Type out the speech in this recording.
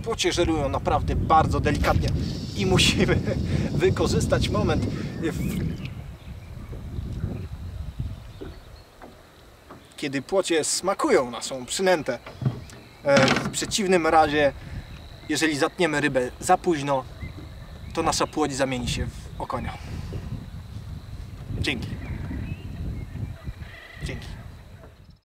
płocie żerują naprawdę bardzo delikatnie i musimy wykorzystać moment, kiedy płocie smakują naszą przynętę. W przeciwnym razie, jeżeli zatniemy rybę za późno, to nasza płoć zamieni się w okonia. Dzięki. Dzięki.